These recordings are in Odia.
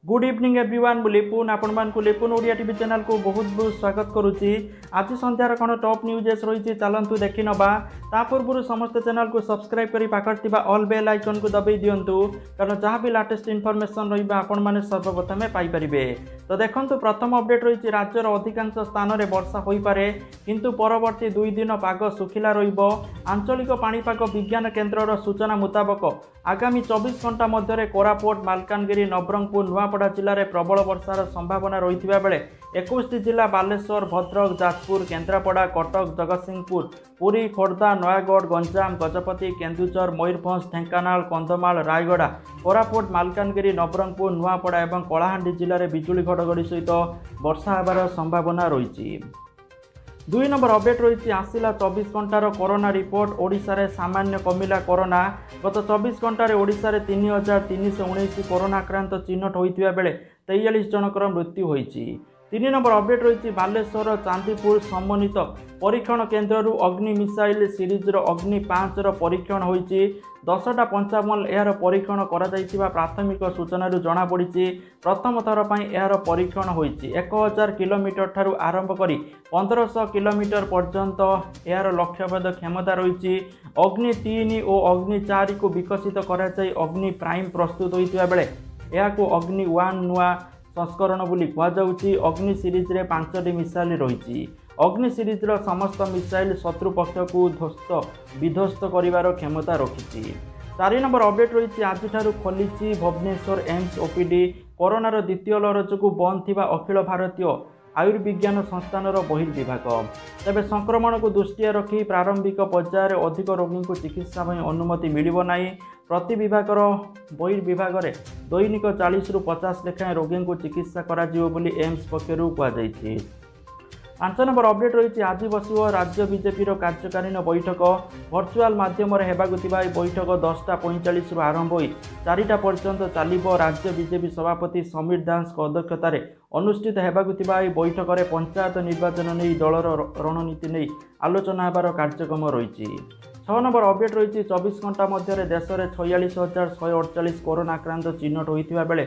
गुड इवनिंग एवरीवन लिपुन आपण मान लिपुन ओडिया टीवी चैनल को बहुत बहुत स्वागत करुच्ची। आज संध्यार कौन टॉप न्यूज रही चलतु देखी नवा ता पूर्व समस्त चैनल को सब्सक्राइब कर पाखर ऑल बेल आइकन को दबाई दिंतु कारण जहाँ भी लाटेस्ट इनफॉरमेशन रही सर्वप्रथमे पाइपर। तो देखो प्रथम अपडेट रही राज्यर अधिकांश स्थान में वर्षा हो पारे किंतु परवर्ती 2 दिन पाग सुखिला आंचलिक पाणीपाग विज्ञान केन्द्र सूचना मुताबक आगामी 24 घंटा मध्य कोरापुट मालकानगिरी नवरंगपुर नुआपड़ा जिले में प्रबल वर्षार संभावना रही बेले 21 जिला बालेश्वर भद्रक जाजपुर केन्द्रापड़ा कटक जगतसिंहपुर पुरी खोर्धा नयागढ़ गंजाम गजपति केन्दुझर मयूरभंज ढेंकानाल कंधमाल रायगड़ा कोरापुट मालकानगिरी नवरंगपुर नुआपड़ा और कलाहांडी जिले में बिजुली घड़घड़ी सहित वर्षा होबार संभावना रही। 2 नंबर अपडेट रही आसला 24 घंटार कोरोना रिपोर्ट ओडिशा रे सामान्य कमिला कोरोना गत 24 घंटे ओडिशा रे 3319 कोरोना आक्रांत चिन्हट होता बेले 43 जनकर मृत्यु होती। 3 नंबर अपडेट रही बालेश्वर चांदीपुर सम्मानित परीक्षण केन्द्र अग्नि मिसाइल सीरीज अग्नि 5 परीक्षण होती 10टा 55 यार परीक्षण करा प्राथमिक सूचना जनापड़ी प्रथम थर पर यार परीक्षण होती 1000 किलोमीटर ठारू आरंभ कर 1500 किलोमीटर पर्यंत यार लक्ष्यभेद क्षमता रही। अग्नि 3 और अग्नि 4 को विकसित कर अग्नि प्राइम प्रस्तुत होता बेले यह अग्नि 1 नुआ संस्करण बोली कहुच्छी। अग्नि सीरीज रे 5टी मिसाइल रही। अग्नि सीरीज समस्त मिसाइल शत्रु पक्ष को ध्वस्त विध्वस्त कर क्षमता रखी। 4 नंबर अपडेट रही आज खोली भुवनेश्वर एम्स ओपीडी कोरोनार द्वितीय लहर जो बंद थी अखिल भारतीय आयुर्विज्ञान संस्थान बहिर्विभाग तेज संक्रमण को दृष्टि रखी प्रारंभिक पर्यायर अधिक रोगी को चिकित्सा अनुमति मिलिब नाही। प्रति विभाग बहिर्विभाग में दैनिक 40 ରୁ 50 लेखाएं रोगी को चिकित्सा करा एम्स पक्षर कहुई। 5 नंबर अपडेट रही आज बस राज्य बीजेपी कार्यकालीन बैठक भर्चुआल मध्यम बैठक 10:45 आरंभ हो 4टा पर्यंत चलो। राज्य बीजेपी सभापति समीर दास अध्यक्षत अनुष्ठित होगा बैठक में पंचायत निर्वाचन नहीं दलर रणनीति नहीं आलोचना होबार कार्यक्रम रही। 6 नंबर अपडेट रही 24 घंटा मध्य देश में 46,148 कोरोना आक्रांत चिन्हट होता बेले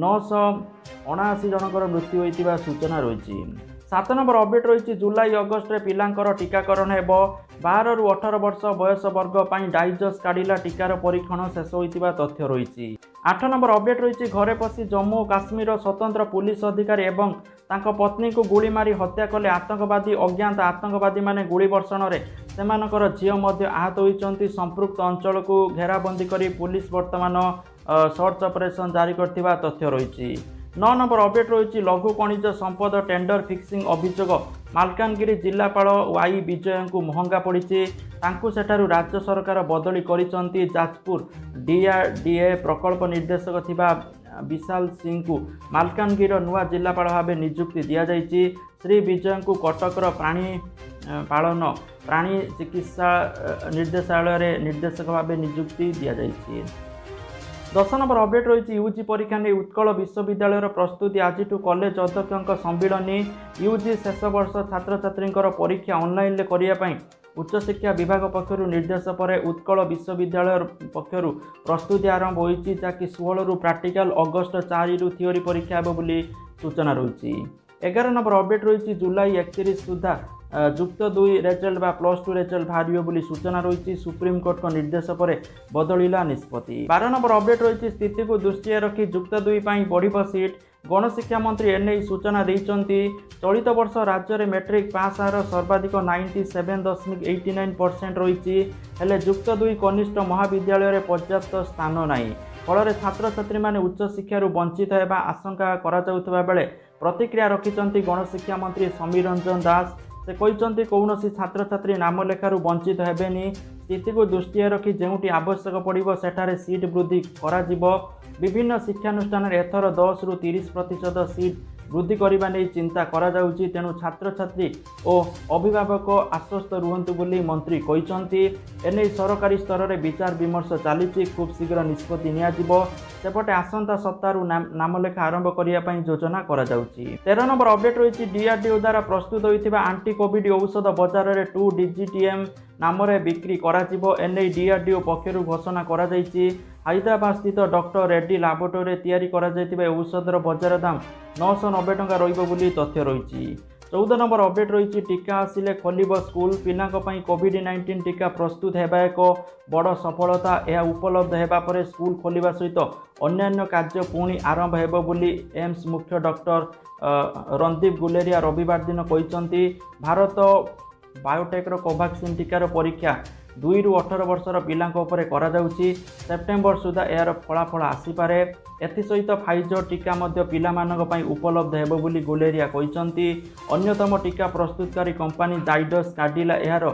979 जनकर मृत्यु होता सूचना रही। 7 नंबर अपडेट रही जुलाई अगस्ट में पिलांकर टीकाकरण हेबो 12 ରୁ 18 वर्ष बयस वर्ग पर डाइजस काढ़िला टीकार परीक्षण शेष होता तथ्य रही। 8 नंबर अपडेट रही घरे पशि जम्मू और काश्मीर स्वतंत्र पुलिस अधिकारी एवं तांको पत्नी को गुली मारी हत्या कले आतंकवादी अज्ञात आतंकवादी माने गुली वर्षण में सेमानकर झील मध्य आहत होती। संपृक्त अंचल को घेराबंदी कर पुलिस वर्तमान सर्च ऑपरेशन जारी करथिबा तथ्य रही। 9 नंबर अपडेट रही लघु खनिज संपद टेंडर फिक्सिंग अभियोग मालकानगिरी जिलापाल वाई विजय को महंगा पड़ी सेठारु राज्य सरकार बदली करिसंती। जाजपुर डीआरडीए प्रकल्प निर्देशक थिबा विशाल सिंह को मालकानगिरी नुआ जिलापाल भाव नियुक्ति दि जाइछि। श्री विजय को कटकर प्राणी पालन प्राणी चिकित्सा निर्देशालय निर्देशक भाव नियुक्ति दि जाइछि। 10 नंबर अपडेट रही यूजी परीक्षा नहीं उत्कल विश्वविद्यालय प्रस्तुति आज कॉलेज अध्यक्ष सम्मिलनी यूजी शेष वर्ष छात्र छात्री परीक्षा ऑनलाइन करने उच्चशिक्षा विभाग पक्षर निर्देश पर उत्कल विश्वविद्यालय पक्षर प्रस्तुति आरंभ होती जहाँकि 16 ରୁ प्राक्टिकल अगस्ट 4 ରୁ थियोरी परीक्षा हे बोली सूचना रही। 11 नंबर अपडेट रही जुलाई 31 सुधा जुक्त 2 रेजल्ट बा +2 रेजल्ट बाहर बोली सूचना रही। सुप्रीम कोर्ट को निर्देश पर बदलिला निष्पत्ति। 12 नंबर अपडेट रही स्थिति को दृष्टि रखी जुक्त 2 बढ़ सीट गणशिक्षा मंत्री एने सूचना देइचंती। चलित वर्ष राज्य में मैट्रिक पास हार सर्वाधिक 97.89% रही हेले जुक्त 2 कनिष्ठ महाविद्यालय में पर्याप्त स्थान नहीं फल छात्र छात्री माने उच्च शिक्षार वंचित होगा आशंका करा बेले प्रतिक्रिया रखिंट गणशिक्षा मंत्री समीर रंजन दास। से कहते कौन छात्र छात्री नाम लेखार वंचित हेबेनी स्थिति को दृष्टि रखी जोटी आवश्यक पड़ो सेठारे सीट वृद्धि करा विभिन्न शिक्षानुष्ठान एथर 10 ରୁ 30% सीट वृद्धि करने नहीं चिंता करा जाउची। तेणु छात्र छात्री और अभिभावक आश्वस्त रुहंतु बोली मंत्री कहते एने सरकारी स्तर में विचार विमर्श चली खूब शीघ्र निष्पत्ति नियाजिबो। सेपटे आसंता सप्ताह नामलेखा आरंभ करने योजना करा जाउची। 13 नंबर अपडेट रही डीआरडीओ द्वारा प्रस्तुत होता आंटी कोविड औषध बजार में 2 DGTM नाम बिक्री करा एने डीआरडीओ पक्षर घोषणा करा ହାଇଦ୍ରାବାଦ ସ୍ଥିତ ଡକ୍ଟର ରେଡ୍ଡି ଲାବୋରେଟୋରୀରେ ତିଆରି କରାଯାଇଥିବା ଔଷଧର ବଜାର ଦାମ 990 ଟଙ୍କା ରହିବ ବୋଲି ତଥ୍ୟ ରହିଛି। 14 ନମ୍ବର ଅପଡେଟ୍ ରହିଛି ଟିକା ଆସିଲେ ଖୋଲିବ ସ୍କୁଲ। ପିଲାଙ୍କ ପାଇଁ କୋଭିଡ-19 ଟିକା ପ୍ରସ୍ତୁତ ହେବା ଏକ ବଡ଼ ସଫଳତା। ଏହା ଉପଲବ୍ଧ ହେବା ପରେ ସ୍କୁଲ ଖୋଲିବା ସହିତ ଅନ୍ୟାନ୍ୟ କାର୍ଯ୍ୟ ପୁଣି ଆରମ୍ଭ ହେବ ବୋଲି ଏମ୍ସ ମୁଖ୍ୟ ଡକ୍ଟର ରଣଦୀପ ଗୁଲେରିଆ ରବିବାର ଦିନ କହିଛନ୍ତି। ଭାରତ ବାୟୋଟେକ୍ର କୋଭାକ୍ସିନ୍ ଟିକାର ପରୀକ୍ଷା 2 ରୁ 18 ବର୍ଷର ପିଲାଙ୍କ ଉପରେ କରାଯାଉଛି। ସେପ୍ଟେମ୍ବର ସୁଦ୍ଧା ଏହାର ଫଳାଫଳ ଆସିପାରେ। ଏଥିସହିତ ଫାଇଜର ଟିକା ମଧ୍ୟ ପିଲାମାନଙ୍କ ପାଇଁ ଉପଲବ୍ଧ ହେବ ବୋଲି ଗୁଲେରିଆ କହିଛନ୍ତି। ଅନ୍ୟତମ ଟିକା ପ୍ରସ୍ତୁତକାରୀ କମ୍ପାନୀ ଜାଇଡସ୍ କାଡିଲା ଏହାର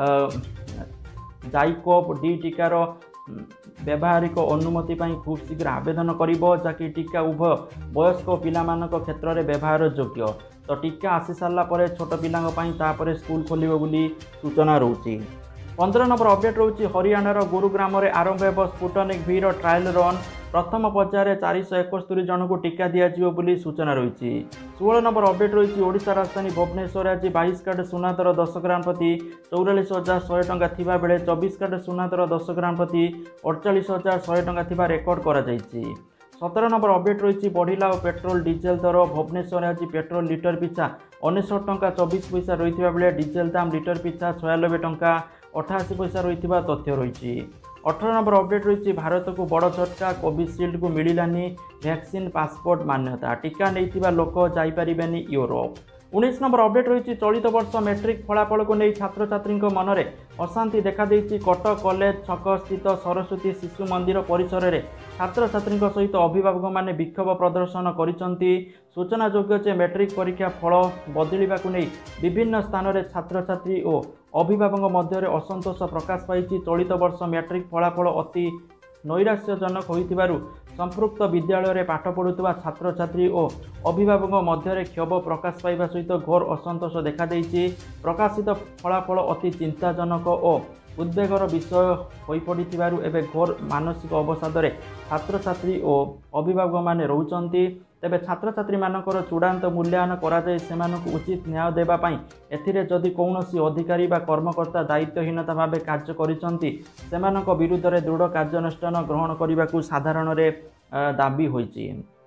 ଜାଇକୋଭ୍ ଡି ଟିକାର ବ୍ୟବହାରିକ ଅନୁମତି ପାଇଁ ଖୁବ୍ ଶୀଘ୍ର ଆବେଦନ କରିବ, ଯାହାକି ଟିକା ଉଭୟ ବୟସ୍କ ଓ ପିଲାମାନଙ୍କ କ୍ଷେତ୍ରରେ ବ୍ୟବହାର ଯୋଗ୍ୟ। ତ ଟିକା ଆସିସାରିଲା ପରେ ଛୋଟ ପିଲାଙ୍କ ପାଇଁ ତାପରେ ସ୍କୁଲ ଖୋଲିବ ବୋଲି ସୂଚନା ରହୁଛି। 15 ନମ୍ବର ଅପଡେଟ୍ ରହୁଛି ହରିୟାଣାର ଗୁରୁଗ୍ରାମରେ ଆରମ୍ଭ ହେବ ସ୍ପୁଟନିକ୍ ଭିର ଟ୍ରାଏଲ୍ ରନ୍। ପ୍ରଥମ ପର୍ଯ୍ୟାୟରେ 471 ଜଣଙ୍କୁ ଟିକା ଦିଆଯିବ ବୋଲି ସୂଚନା ରହିଛି। 16 ନମ୍ବର ଅପଡେଟ୍ ରହିଛି ଓଡ଼ିଶା ରାଜଧାନୀ ଭୁବନେଶ୍ୱରରେ ଆଜି 22 କ୍ୟାରେଟ୍ ସୁନା ଦର 10 ଗ୍ରାମ ପ୍ରତି 44,100 ଟଙ୍କା ଥିବା ବେଳେ 24 କ୍ୟାରେଟ୍ ସୁନା ଦର 10 ଗ୍ରାମ ପ୍ରତି 48,100 ଟଙ୍କା ଥିବା ରେକର୍ଡ କରାଯାଇଛି। 17 ନମ୍ବର ଅପଡେଟ୍ ରହିଛି ବଢ଼ିଲା ଓ ପେଟ୍ରୋଲ ଡିଜେଲ ଦର। ଭୁବନେଶ୍ୱରରେ ଆଜି ପେଟ୍ରୋଲ ଲିଟର ପିଛା 69 ଟଙ୍କା 24 ପଇସା ରହିଥିବା ବେଳେ ଡିଜେଲ ଦାମ ଲିଟର ପିଛା 96 ଟଙ୍କା 88 ପଇସା ରହିଥିବା ତଥ୍ୟ ରହିଛି। 18 ନମ୍ବର ଅପଡେଟ୍ ରହିଛି ଭାରତକୁ ବଡ଼ ଝଟକା, କୋଭିସିଲ୍ଡକୁ ମିଳିଲାନି ଭ୍ୟାକ୍ସିନ୍ ପାସପୋର୍ଟ ମାନ୍ୟତା। ଟିକା ନେଇଥିବା ଲୋକ ଯାଇପାରିବେନି ୟୁରୋପ। 19 ନମ୍ବର ଅପଡେଟ୍ ରହିଛି ଚଳିତ ବର୍ଷ ମେଟ୍ରିକ୍ ଫଳାଫଳକୁ ନେଇ ଛାତ୍ରଛାତ୍ରୀଙ୍କ ମନରେ ଅଶାନ୍ତି ଦେଖାଦେଇଛି। କଟକ କଲେଜ ଛକ ସ୍ଥିତ ସରସ୍ୱତୀ ଶିଶୁ ମନ୍ଦିର ପରିସରରେ ଛାତ୍ରଛାତ୍ରୀଙ୍କ ସହିତ ଅଭିଭାବକମାନେ ବିକ୍ଷୋଭ ପ୍ରଦର୍ଶନ କରିଛନ୍ତି। ସୂଚନାଯୋଗ୍ୟ ଯେ ମେଟ୍ରିକ୍ ପରୀକ୍ଷା ଫଳ ବଦଳିବାକୁ ନେଇ ବିଭିନ୍ନ ସ୍ଥାନରେ ଛାତ୍ରଛାତ୍ରୀ ଓ ଅଭିଭାବକଙ୍କ ମଧ୍ୟରେ ଅସନ୍ତୋଷ ପ୍ରକାଶ ପାଇଛି। ଚଳିତ ବର୍ଷ ମେଟ୍ରିକ୍ ଫଳାଫଳ ଅତି ନୈରାଶ୍ୟଜନକ ହୋଇଥିବାରୁ ସମ୍ପୃକ୍ତ ବିଦ୍ୟାଳୟରେ ପାଠ ପଢ଼ୁଥିବା ଛାତ୍ରଛାତ୍ରୀ ଓ ଅଭିଭାବକଙ୍କ ମଧ୍ୟରେ କ୍ଷୋଭ ପ୍ରକାଶ ପାଇବା ସହିତ ଘୋର ଅସନ୍ତୋଷ ଦେଖାଦେଇଛି। ପ୍ରକାଶିତ ଫଳାଫଳ ଅତି ଚିନ୍ତାଜନକ ଓ ଉଦ୍ବେଗର ବିଷୟ ହୋଇପଡ଼ିଥିବାରୁ ଏବେ ଘୋର ମାନସିକ ଅବସାଦରେ ଛାତ୍ରଛାତ୍ରୀ ଓ ଅଭିଭାବକମାନେ ରହୁଛନ୍ତି। ତେବେ ଛାତ୍ରଛାତ୍ରୀମାନଙ୍କର ଚୂଡ଼ାନ୍ତ ମୂଲ୍ୟାୟନ କରାଯାଇ ସେମାନଙ୍କୁ ଉଚିତ ନ୍ୟାୟ ଦେବା ପାଇଁ ଏଥିରେ ଯଦି କୌଣସି ଅଧିକାରୀ ବା କର୍ମକର୍ତ୍ତା ଦାୟିତ୍ୱହୀନତା ଭାବେ କାର୍ଯ୍ୟ କରିଛନ୍ତି ସେମାନଙ୍କ ବିରୁଦ୍ଧରେ ଦୃଢ଼ କାର୍ଯ୍ୟାନୁଷ୍ଠାନ ଗ୍ରହଣ କରିବାକୁ ସାଧାରଣରେ ଦାବି ହୋଇଛି।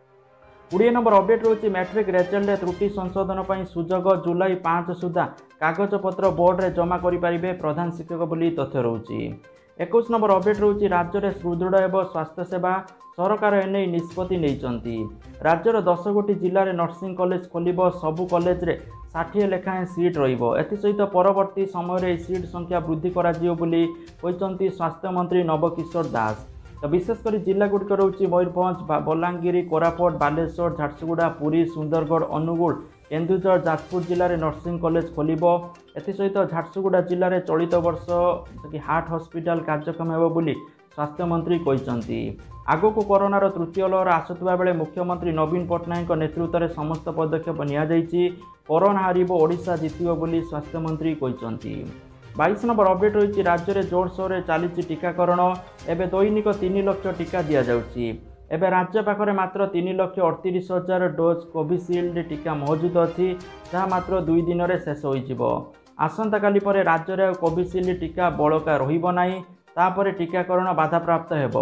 20 ନମ୍ବର ଅପଡେଟ୍ ରହୁଛି ମ୍ୟାଟ୍ରିକ୍ ରେଜଲ୍ଟରେ ତ୍ରୁଟି ସଂଶୋଧନ ପାଇଁ ସୁଯୋଗ। ଜୁଲାଇ 5 ସୁଦ୍ଧା କାଗଜପତ୍ର ବୋର୍ଡରେ ଜମା କରିପାରିବେ ପ୍ରଧାନ ଶିକ୍ଷକ ବୋଲି ତଥ୍ୟ ରହୁଛି। 21 ନମ୍ବର ଅପଡେଟ୍ ରହୁଛି ରାଜ୍ୟରେ ସୁଦୃଢ଼ ହେବ ସ୍ୱାସ୍ଥ୍ୟସେବା। ସରକାର ଏନେଇ ନିଷ୍ପତ୍ତି ନେଇଛନ୍ତି। ରାଜ୍ୟର 10 ଗୋଟି ଜିଲ୍ଲାରେ ନର୍ସିଂ କଲେଜ ଖୋଲିବ। ସବୁ କଲେଜରେ 60 ଲେଖାଏଁ ସିଟ୍ ରହିବ। ଏଥିସହିତ ପରବର୍ତ୍ତୀ ସମୟରେ ଏହି ସିଟ୍ ସଂଖ୍ୟା ବୃଦ୍ଧି କରାଯିବ ବୋଲି କହିଛନ୍ତି ସ୍ୱାସ୍ଥ୍ୟମନ୍ତ୍ରୀ ନବକିଶୋର ଦାସ। ତ ବିଶେଷ କରି ଜିଲ୍ଲାଗୁଡ଼ିକ ରହୁଛି ମୟୂରଭଞ୍ଜ, ବଲାଙ୍ଗୀର, କୋରାପୁଟ, ବାଲେଶ୍ୱର, ଝାରସୁଗୁଡ଼ା, ପୁରୀ, ସୁନ୍ଦରଗଡ଼, ଅନୁଗୁଳ, କେନ୍ଦୁଝର, ଯାଜପୁର ଜିଲ୍ଲାରେ ନର୍ସିଂ କଲେଜ ଖୋଲିବ। ଏଥିସହିତ ଝାରସୁଗୁଡ଼ା ଜିଲ୍ଲାରେ ଚଳିତ ବର୍ଷ ହାର୍ଟ ହସ୍ପିଟାଲ କାର୍ଯ୍ୟକ୍ଷମ ହେବ ବୋଲି ସ୍ୱାସ୍ଥ୍ୟମନ୍ତ୍ରୀ କହିଛନ୍ତି। ଆଗକୁ କରୋନାର ତୃତୀୟ ଲହର ଆସୁଥିବା ବେଳେ ମୁଖ୍ୟମନ୍ତ୍ରୀ ନବୀନ ପଟ୍ଟନାୟକଙ୍କ ନେତୃତ୍ୱରେ ସମସ୍ତ ପଦକ୍ଷେପ ନିଆଯାଇଛି। କରୋନା ହାରିବ, ଓଡ଼ିଶା ଜିତିବ ବୋଲି ସ୍ୱାସ୍ଥ୍ୟମନ୍ତ୍ରୀ କହିଛନ୍ତି। 22 ନମ୍ବର ଅପଡେଟ୍ ରହିଛି ରାଜ୍ୟରେ ଜୋରସୋରରେ ଚାଲିଛି ଟିକାକରଣ। ଏବେ ଦୈନିକ 3 ଲକ୍ଷ ଟିକା ଦିଆଯାଉଛି। ଏବେ ରାଜ୍ୟ ପାଖରେ ମାତ୍ର 3,38,000 ଡୋଜ୍ କୋଭିସିଲ୍ଡ ଟିକା ମହଜୁଦ ଅଛି, ଯାହା ମାତ୍ର 2 ଦିନରେ ଶେଷ ହୋଇଯିବ। ଆସନ୍ତାକାଲି ପରେ ରାଜ୍ୟରେ ଆଉ କୋଭିସିଲ୍ଡ ଟିକା ବଳକା ରହିବ ନାହିଁ। ତାପରେ ଟିକାକରଣ ବାଧାପ୍ରାପ୍ତ ହେବ।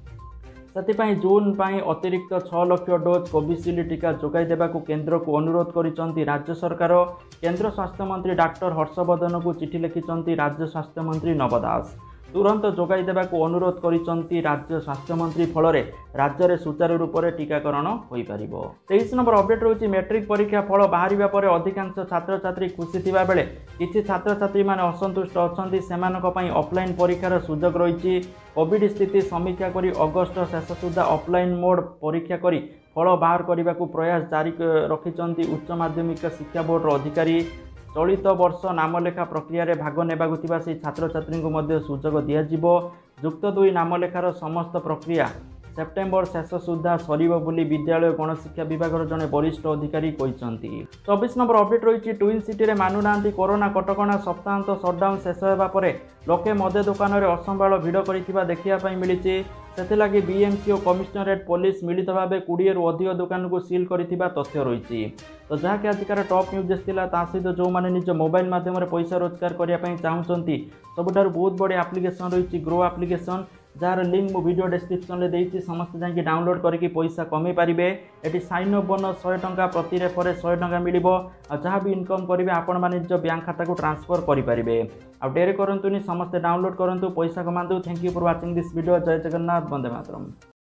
ସେଥିପାଇଁ ଜୁନ୍ ପାଇଁ ଅତିରିକ୍ତ 6 ଲକ୍ଷ ଡୋଜ୍ କୋଭିସିଲ୍ଡ ଟିକା ଯୋଗାଇ ଦେବାକୁ କେନ୍ଦ୍ରକୁ ଅନୁରୋଧ କରିଛନ୍ତି ରାଜ୍ୟ ସରକାର। କେନ୍ଦ୍ର ସ୍ୱାସ୍ଥ୍ୟମନ୍ତ୍ରୀ ଡାକ୍ତର ହର୍ଷବର୍ଦ୍ଧନଙ୍କୁ ଚିଠି ଲେଖିଛନ୍ତି ରାଜ୍ୟ ସ୍ୱାସ୍ଥ୍ୟମନ୍ତ୍ରୀ ନବ ଦାସ। ତୁରନ୍ତ ଯୋଗାଇ ଦେବାକୁ ଅନୁରୋଧ କରିଛନ୍ତି ରାଜ୍ୟ ସ୍ୱାସ୍ଥ୍ୟମନ୍ତ୍ରୀ, ଫଳରେ ରାଜ୍ୟରେ ସୁଚାରୁ ରୂପରେ ଟିକାକରଣ ହୋଇପାରିବ। 23 ନମ୍ବର ଅପଡେଟ୍ ରହୁଛି ମେଟ୍ରିକ୍ ପରୀକ୍ଷା ଫଳ ବାହାରିବା ପରେ ଅଧିକାଂଶ ଛାତ୍ରଛାତ୍ରୀ ଖୁସି ଥିବା ବେଳେ କିଛି ଛାତ୍ରଛାତ୍ରୀମାନେ ଅସନ୍ତୁଷ୍ଟ ଅଛନ୍ତି। ସେମାନଙ୍କ ପାଇଁ ଅଫଲାଇନ୍ ପରୀକ୍ଷାର ସୁଯୋଗ ରହିଛି। କୋଭିଡ୍ ସ୍ଥିତି ସମୀକ୍ଷା କରି ଅଗଷ୍ଟ ଶେଷ ସୁଦ୍ଧା ଅଫଲାଇନ୍ ମୋଡ୍ ପରୀକ୍ଷା କରି ଫଳ ବାହାର କରିବାକୁ ପ୍ରୟାସ ଜାରି ରଖିଛନ୍ତି ଉଚ୍ଚ ମାଧ୍ୟମିକ ଶିକ୍ଷା ବୋର୍ଡର ଅଧିକାରୀ। ଚଳିତ ବର୍ଷ ନାମଲେଖା ପ୍ରକ୍ରିୟାରେ ଭାଗ ନେବାକୁ ଥିବା ସେହି ଛାତ୍ରଛାତ୍ରୀଙ୍କୁ ମଧ୍ୟ ସୁଯୋଗ ଦିଆଯିବ। ଯୁକ୍ତ 2 ନାମଲେଖାର ସମସ୍ତ ପ୍ରକ୍ରିୟା ସେପ୍ଟେମ୍ବର ଶେଷ ସୁଦ୍ଧା ସରିବ ବୋଲି ବିଦ୍ୟାଳୟ ଗଣଶିକ୍ଷା ବିଭାଗର ଜଣେ ବରିଷ୍ଠ ଅଧିକାରୀ କହିଛନ୍ତି। 24 ନମ୍ବର ଅପଡେଟ୍ ରହିଛି ଟ୍ୱିନ୍ ସିଟିରେ ମାନୁନାହାନ୍ତି କରୋନା କଟକଣା। ସପ୍ତାହାନ୍ତ ସଟ୍ଡାଉନ୍ ଶେଷ ହେବା ପରେ ଲୋକେ ମଦ ଦୋକାନରେ ଅସମ୍ଭାଳ ଭିଡ଼ କରିଥିବା ଦେଖିବା ପାଇଁ ମିଳିଛି। ସେଥିଲାଗି ବିଏମ୍ସି ଓ କମିଶନରେଟ୍ ପୋଲିସ ମିଳିତ ଭାବେ 20ରୁ ଅଧିକ ଦୋକାନକୁ ସିଲ୍ କରିଥିବା ତଥ୍ୟ ରହିଛି। ତ ଯାହାକି ଆଜିକାର ଟପ୍ ନ୍ୟୁଜ୍ ଥିଲା। ତା ସହିତ ଯେଉଁମାନେ ନିଜ ମୋବାଇଲ ମାଧ୍ୟମରେ ପଇସା ରୋଜଗାର କରିବା ପାଇଁ ଚାହୁଁଛନ୍ତି ସବୁଠାରୁ ବହୁତ ବଡ଼ ଆପ୍ଲିକେସନ୍ ରହିଛି ଗ୍ରୋ ଆପ୍ଲିକେସନ୍। जार लिंक मु वीडियो डिस्क्रिप्शन में देती समस्त जाकि डाउनलोड करके पैसा कमे पारे। ये साइन अप बोनस 100 टंका प्रति रेफर 100 टंका मिल जहाँ भी इनकम करेंगे आपण मैंने निज बैंक खाता को ट्रांसफर करेंगे। आ डेरी करतुनि समस्ते डाउनलोड करूँ पैसा कमातु। Thank you for watching this video. जय जगन्नाथ, वंदे मातरम।